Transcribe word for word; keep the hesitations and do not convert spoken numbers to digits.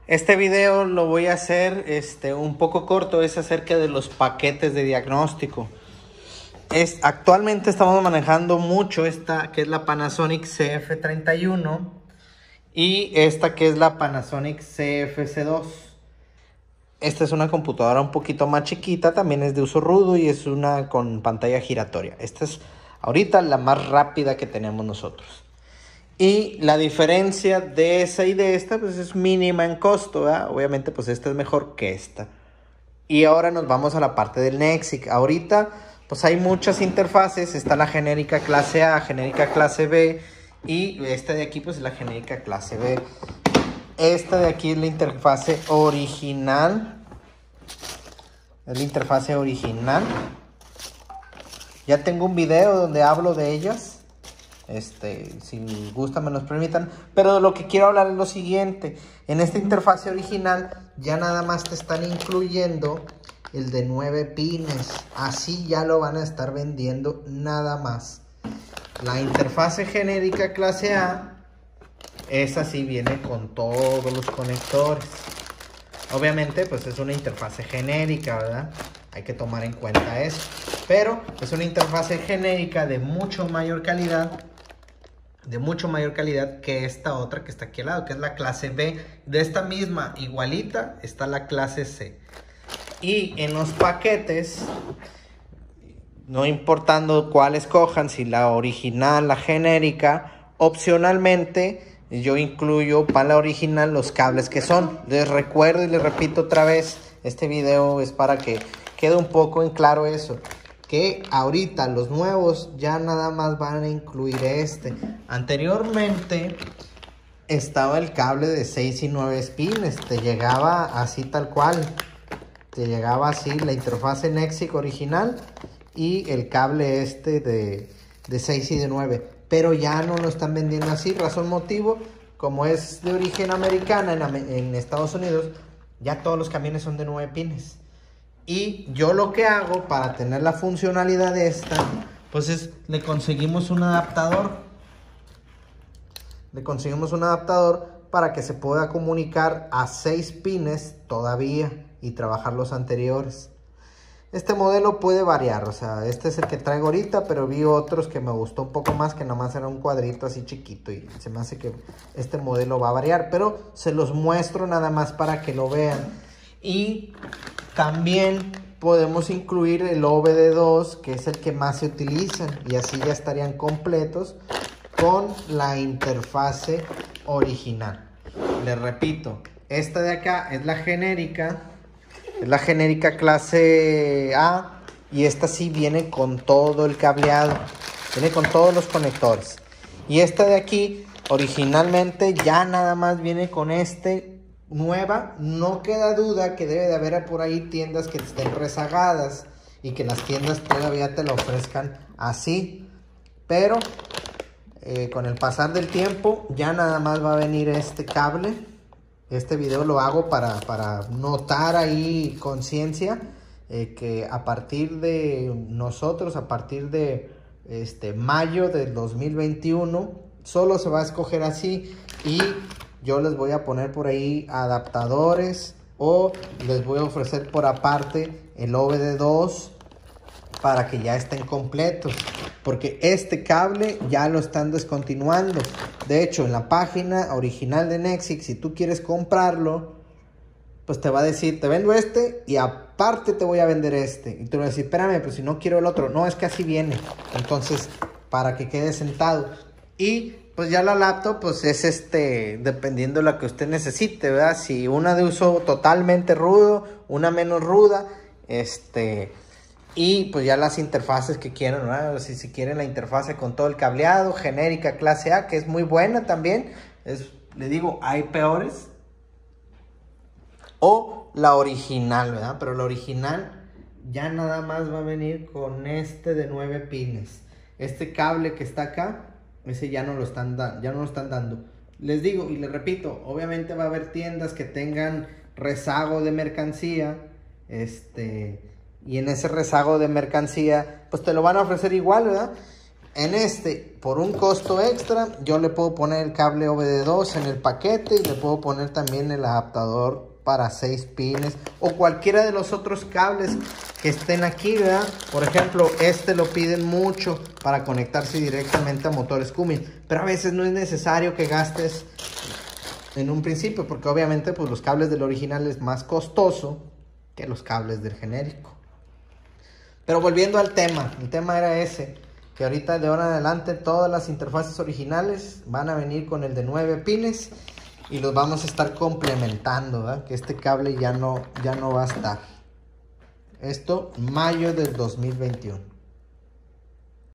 Este video lo voy a hacer este, un poco corto, es acerca de los paquetes de diagnóstico. Es, actualmente estamos manejando mucho esta que es la Panasonic C F treinta y uno y esta que es la Panasonic C F C dos. Esta es una computadora un poquito más chiquita, también es de uso rudo y es una con pantalla giratoria. Esta es ahorita la más rápida que tenemos nosotros. Y la diferencia de esa y de esta pues es mínima en costo, ¿verdad? Obviamente pues esta es mejor que esta. Y ahora nos vamos a la parte del Nexic. Ahorita pues hay muchas interfaces. Está la genérica clase A, genérica clase B. Y esta de aquí pues es la genérica clase B. Esta de aquí es la interfase original. Es la interfase original. Ya tengo un video donde hablo de ellas. Este, si gustan me los permitan. Pero de lo que quiero hablar es lo siguiente. En esta interfase original ya nada más te están incluyendo el de nueve pines. Así ya lo van a estar vendiendo nada más. La interfase genérica clase A, esa sí viene con todos los conectores. Obviamente pues es una interfase genérica, ¿verdad? Hay que tomar en cuenta eso. Pero es una interfase genérica de mucho mayor calidad. De mucho mayor calidad que esta otra que está aquí al lado, que es la clase B. De esta misma igualita está la clase C. Y en los paquetes, no importando cuál escojan, si la original, la genérica, opcionalmente yo incluyo para la original los cables que son. Les recuerdo y les repito otra vez, este video es para que quede un poco en claro eso. Que ahorita los nuevos ya nada más van a incluir este. Anteriormente estaba el cable de seis y nueve pines. Te llegaba así tal cual. Te llegaba así la interfase Nexic original y el cable este de, de seis y de nueve. Pero ya no lo están vendiendo así. Razón motivo, como es de origen americana en, en Estados Unidos, ya todos los camiones son de nueve pines. Y yo lo que hago para tener la funcionalidad de esta, pues es, le conseguimos un adaptador. Le conseguimos un adaptador para que se pueda comunicar a seis pines todavía y trabajar los anteriores. Este modelo puede variar, o sea, este es el que traigo ahorita, pero vi otros que me gustó un poco más, que nada más era un cuadrito así chiquito y se me hace que este modelo va a variar, pero se los muestro nada más para que lo vean. Y también podemos incluir el O B D dos, que es el que más se utiliza, y así ya estarían completos con la interfase original. Les repito, esta de acá es la genérica, es la genérica clase A, y esta sí viene con todo el cableado, viene con todos los conectores. Y esta de aquí originalmente ya nada más viene con este nueva. No queda duda que debe de haber por ahí tiendas que estén rezagadas y que las tiendas todavía te lo ofrezcan así, pero eh, con el pasar del tiempo ya nada más va a venir este cable. Este video lo hago para, para notar ahí conciencia, eh, que a partir de nosotros, a partir de este mayo del dos mil veintiuno, solo se va a escoger así. Y yo les voy a poner por ahí adaptadores, o les voy a ofrecer por aparte el O B D dos para que ya estén completos, porque este cable ya lo están descontinuando. De hecho, en la página original de Nexic, si tú quieres comprarlo, pues te va a decir, te vendo este y aparte te voy a vender este. Y tú vas a decir, espérame, pero si no quiero el otro. No, es que así viene. Entonces, para que quede sentado. Y pues ya la laptop pues es este, dependiendo de la que usted necesite, ¿verdad? Si una de uso totalmente rudo, una menos ruda, este, y pues ya las interfaces que quieran, ¿verdad? Si, si quieren la interfase con todo el cableado, genérica clase A, que es muy buena también, es, le digo, hay peores, o la original, ¿verdad? Pero la original ya nada más va a venir con este de nueve pines. Este cable que está acá, ese ya no lo están dando, ya no lo están dando. Les digo y les repito, obviamente va a haber tiendas que tengan rezago de mercancía, este, y en ese rezago de mercancía, pues te lo van a ofrecer igual, ¿verdad? En este, por un costo extra, yo le puedo poner el cable O B D dos en el paquete y le puedo poner también el adaptador para seis pines o cualquiera de los otros cables que estén aquí, ¿verdad? Por ejemplo, este lo piden mucho para conectarse directamente a motores Cummins, pero a veces no es necesario que gastes en un principio, porque obviamente pues los cables del original es más costoso que los cables del genérico. Pero volviendo al tema, el tema era ese, que ahorita de ahora en adelante todas las interfaces originales van a venir con el de nueve pines y los vamos a estar complementando, ¿verdad? Que este cable ya no, ya no va a estar. Esto mayo del dos mil veintiuno.